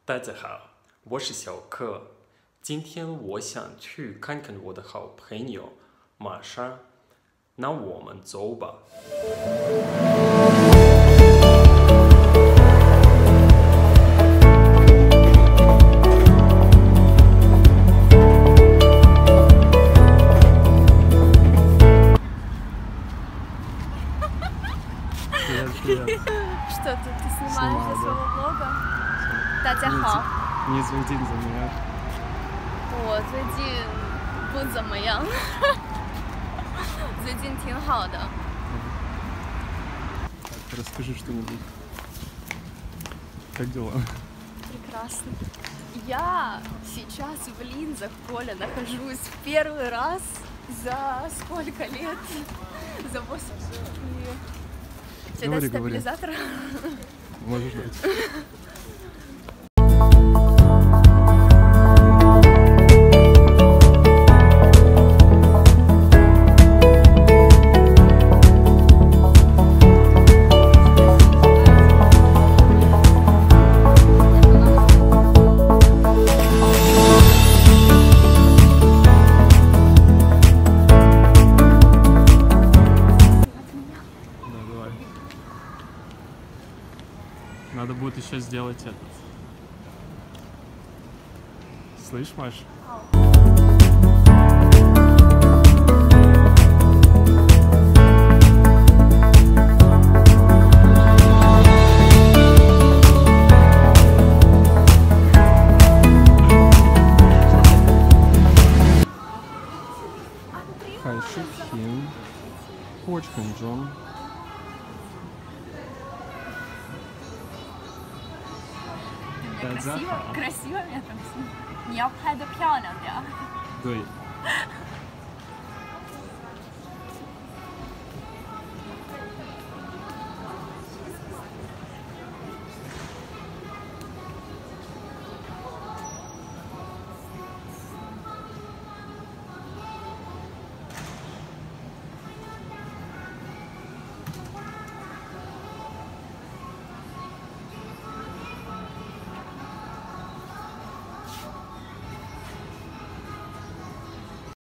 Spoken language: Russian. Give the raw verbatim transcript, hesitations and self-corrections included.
大家好，我是小克。今天我想去看看我的好朋友玛莎，那我们走吧。 Привет, привет. Что ты, ты снимаешь для своего блога? 大家好。 你最近怎么样？ 我最近不怎么样，最近挺好的。 Так, расскажи что-нибудь. Как дела? Прекрасно. Я сейчас в линзах, Коля, нахожусь первый раз за сколько лет? За восемь. Тебе дать стабилизатор? Можешь дать. Надо будет еще сделать этот. Слышь, Маш? Хайшухин. Почханджон. Красиво, красиво меня там снимают. 你要拍的漂亮点。 对。